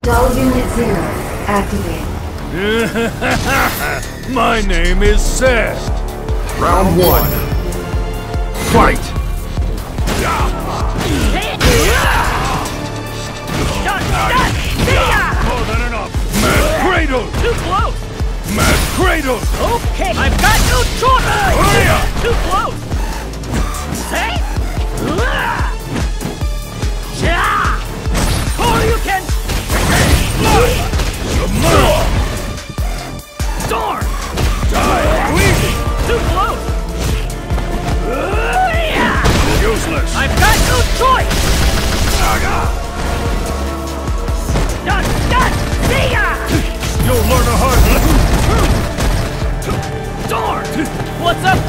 Dull Unit 0, activate. My name is Seth. Round 1. Fight! More than enough. Mad Cradle! Too close! Mad Cradle! Okay, I've got no choice! Too close! Say? Or you can... Storm! Die! Bleeding! Too close! Useless! I've got no choice! Done! See ya! You'll learn a hard lesson! Storm! What's up?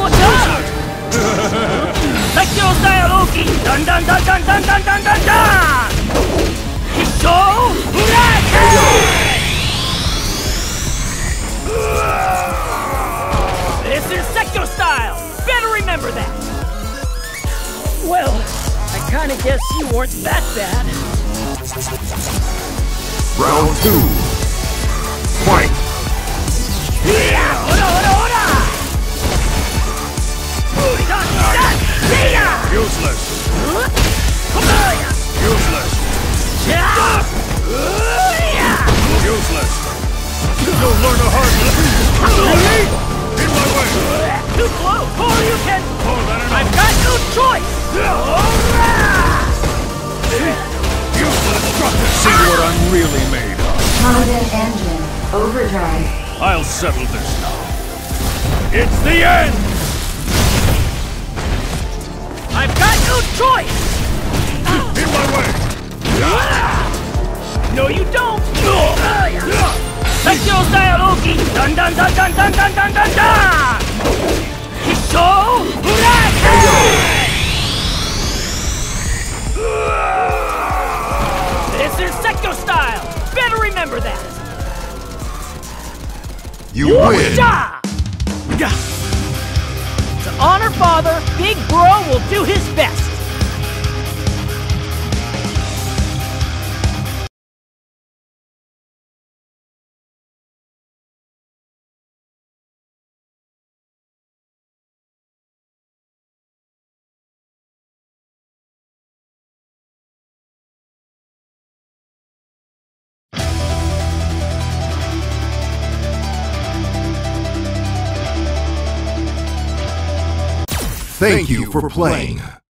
Secure style Oki! Dun dun dun dun dun dun dun dun dun! Hisho! This is sector style! Better remember that! Well, I kinda guess you weren't that bad. Round 2. Fight! Useless! Useless! Useless! You'll learn a hard lesson! In my way! Too close! Or you can... More than enough! I've got no choice! Useless structure! See what I'm really made of! Commandant engine, overdrive. I'll settle this now. It's the end! I've got no choice! In my way! No, you don't! Secure style Oki! Dun dun dun dun dun dun dun dun dun! Hisho! This is sector style! Better remember that! You win! To honor father, Big Bro will do his best! Thank you for playing.